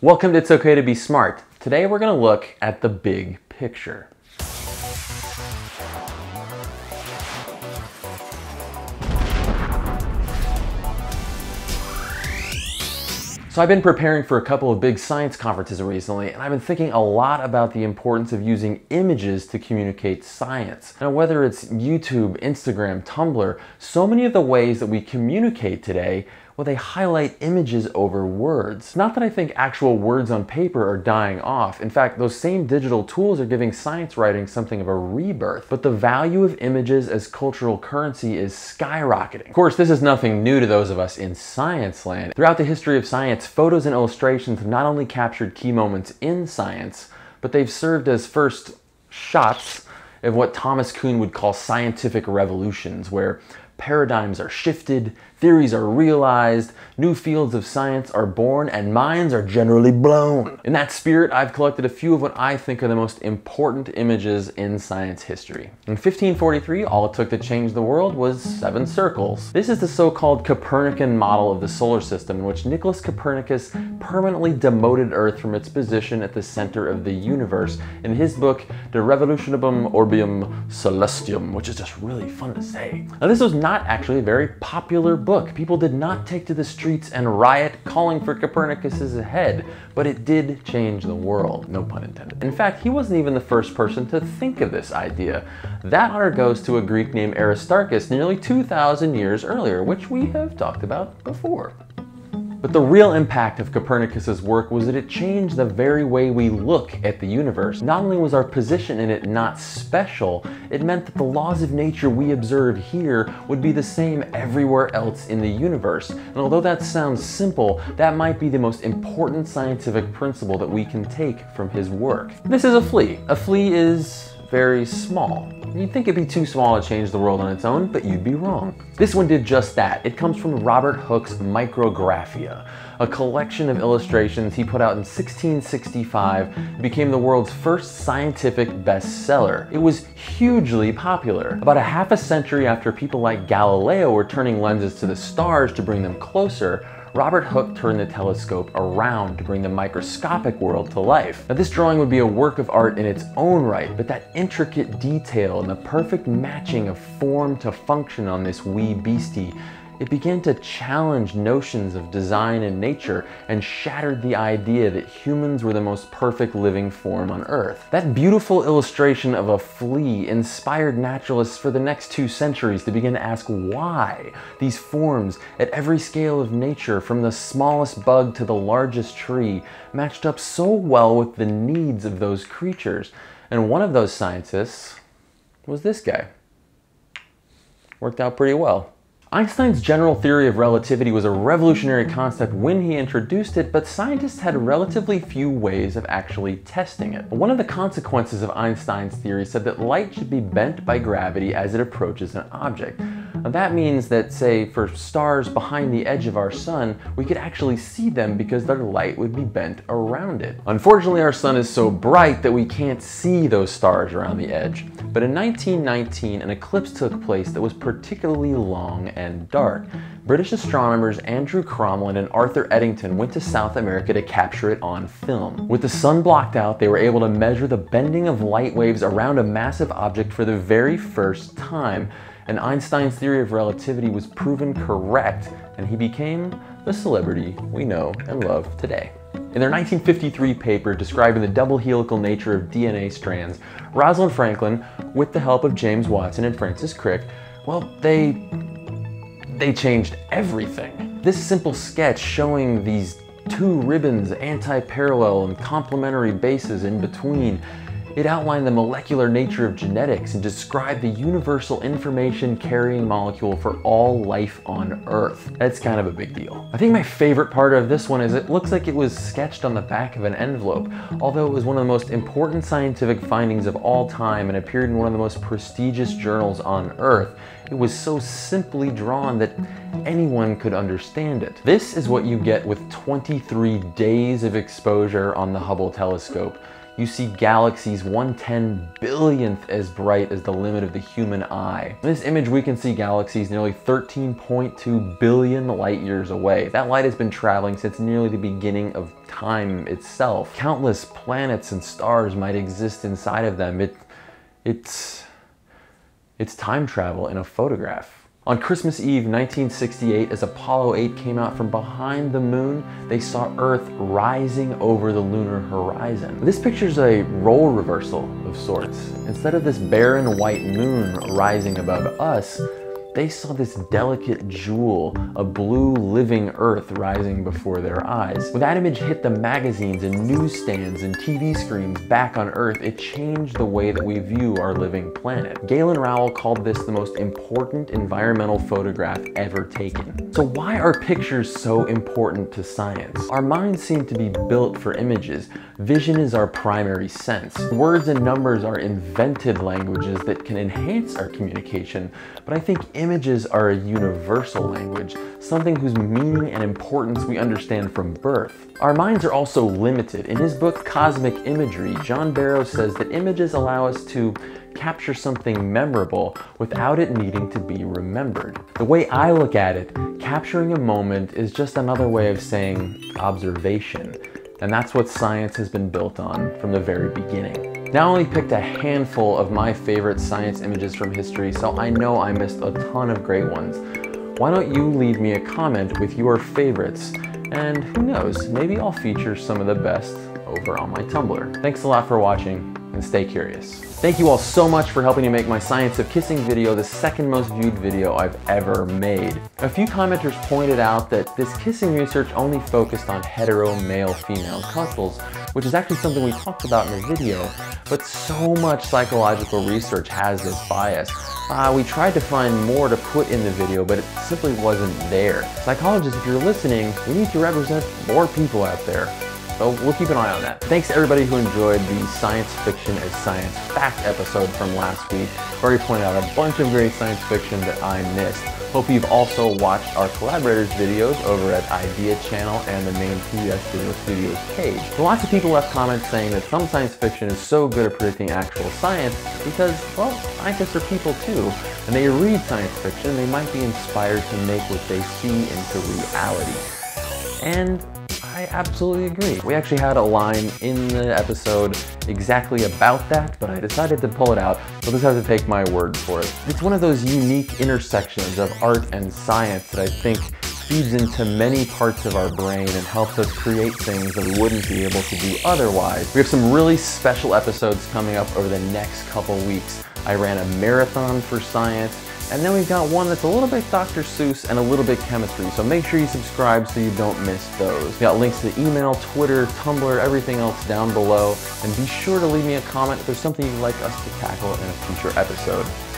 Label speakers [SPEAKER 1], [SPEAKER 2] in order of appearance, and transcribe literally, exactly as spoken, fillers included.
[SPEAKER 1] Welcome to It's Okay to Be Smart. Today we're going to look at the big picture. So I've been preparing for a couple of big science conferences recently, and I've been thinking a lot about the importance of using images to communicate science. Now, whether it's YouTube, Instagram, Tumblr, so many of the ways that we communicate today, well, they highlight images over words. Not that I think actual words on paper are dying off. In fact, those same digital tools are giving science writing something of a rebirth. But the value of images as cultural currency is skyrocketing. Of course, this is nothing new to those of us in science land. Throughout the history of science, photos and illustrations have not only captured key moments in science, but they've served as first shots of what Thomas Kuhn would call scientific revolutions, where paradigms are shifted, theories are realized, new fields of science are born, and minds are generally blown. In that spirit, I've collected a few of what I think are the most important images in science history. In fifteen forty-three, all it took to change the world was seven circles. This is the so-called Copernican model of the solar system, in which Nicholas Copernicus permanently demoted Earth from its position at the center of the universe in his book, De Revolutionibus Orbium Celestium, which is just really fun to say. Now, this was not actually a very popular book. People did not take to the streets and riot calling for Copernicus's head, but it did change the world, no pun intended. In fact, he wasn't even the first person to think of this idea. That honor goes to a Greek named Aristarchus nearly two thousand years earlier, which we have talked about before. But the real impact of Copernicus's work was that it changed the very way we look at the universe. Not only was our position in it not special, it meant that the laws of nature we observe here would be the same everywhere else in the universe. And although that sounds simple, that might be the most important scientific principle that we can take from his work. This is a flea. A flea is very small. You'd think it'd be too small to change the world on its own, but you'd be wrong. This one did just that. It comes from Robert Hooke's Micrographia, a collection of illustrations he put out in sixteen sixty-five. It became the world's first scientific bestseller. It was hugely popular. About a half a century after people like Galileo were turning lenses to the stars to bring them closer, Robert Hooke turned the telescope around to bring the microscopic world to life. Now, this drawing would be a work of art in its own right, but that intricate detail and the perfect matching of form to function on this wee beastie, it began to challenge notions of design and nature and shattered the idea that humans were the most perfect living form on Earth. That beautiful illustration of a flea inspired naturalists for the next two centuries to begin to ask why these forms at every scale of nature, from the smallest bug to the largest tree, matched up so well with the needs of those creatures. And one of those scientists was this guy. Worked out pretty well. Einstein's general theory of relativity was a revolutionary concept when he introduced it, but scientists had relatively few ways of actually testing it. One of the consequences of Einstein's theory said that light should be bent by gravity as it approaches an object. Now, that means that, say, for stars behind the edge of our sun, we could actually see them because their light would be bent around it. Unfortunately, our sun is so bright that we can't see those stars around the edge. But in nineteen nineteen, an eclipse took place that was particularly long and dark. British astronomers Andrew Crommelin and Arthur Eddington went to South America to capture it on film. With the sun blocked out, they were able to measure the bending of light waves around a massive object for the very first time. And Einstein's theory of relativity was proven correct, and he became the celebrity we know and love today. In their nineteen fifty-three paper describing the double helical nature of D N A strands, Rosalind Franklin, with the help of James Watson and Francis Crick, well, they, they changed everything. This simple sketch showing these two ribbons, anti-parallel and complementary bases in between, it outlined the molecular nature of genetics and described the universal information carrying molecule for all life on Earth. That's kind of a big deal. I think my favorite part of this one is it looks like it was sketched on the back of an envelope, although it was one of the most important scientific findings of all time and appeared in one of the most prestigious journals on Earth. It was so simply drawn that anyone could understand it. This is what you get with twenty-three days of exposure on the Hubble telescope. you see galaxies one ten billionth as bright as the limit of the human eye. In this image, we can see galaxies nearly thirteen point two billion light years away. That light has been traveling since nearly the beginning of time itself. Countless planets and stars might exist inside of them. It, it's, it's time travel in a photograph. On Christmas Eve nineteen sixty-eight, as Apollo eight came out from behind the moon, they saw Earth rising over the lunar horizon. This picture's a role reversal of sorts. Instead of this barren white moon rising above us, they saw this delicate jewel, a blue living Earth rising before their eyes. When that image hit the magazines and newsstands and T V screens back on Earth, it changed the way that we view our living planet. Galen Rowell called this the most important environmental photograph ever taken. So why are pictures so important to science? Our minds seem to be built for images. Vision is our primary sense. Words and numbers are invented languages that can enhance our communication, but I think images are a universal language, something whose meaning and importance we understand from birth. Our minds are also limited. In his book, Cosmic Imagery, John Barrow says that images allow us to capture something memorable without it needing to be remembered. The way I look at it, capturing a moment is just another way of saying observation. And that's what science has been built on from the very beginning. Now I only picked a handful of my favorite science images from history, so I know I missed a ton of great ones. Why don't you leave me a comment with your favorites? And who knows, maybe I'll feature some of the best over on my Tumblr. Thanks a lot for watching, and stay curious. Thank you all so much for helping to make my Science of Kissing video the second most viewed video I've ever made. A few commenters pointed out that this kissing research only focused on hetero male-female couples, which is actually something we talked about in the video, but so much psychological research has this bias. Uh, we tried to find more to put in the video, but it simply wasn't there. Psychologists, if you're listening, we need to represent more people out there. So we'll keep an eye on that. Thanks to everybody who enjoyed the Science Fiction as Science Fact episode from last week. I've already pointed out a bunch of great science fiction that I missed. Hope you've also watched our collaborators' videos over at Idea Channel and the main P B S Digital Studios page. So lots of people left comments saying that some science fiction is so good at predicting actual science because, well, scientists are people too. And they read science fiction, they might be inspired to make what they see into reality. And I absolutely agree. We actually had a line in the episode exactly about that, but I decided to pull it out. You'll just have to take my word for it. It's one of those unique intersections of art and science that I think feeds into many parts of our brain and helps us create things that we wouldn't be able to do otherwise. We have some really special episodes coming up over the next couple weeks. I ran a marathon for science, and then we've got one that's a little bit Doctor Seuss and a little bit chemistry, so make sure you subscribe so you don't miss those. We got links to email, Twitter, Tumblr, everything else down below, and be sure to leave me a comment if there's something you'd like us to tackle in a future episode.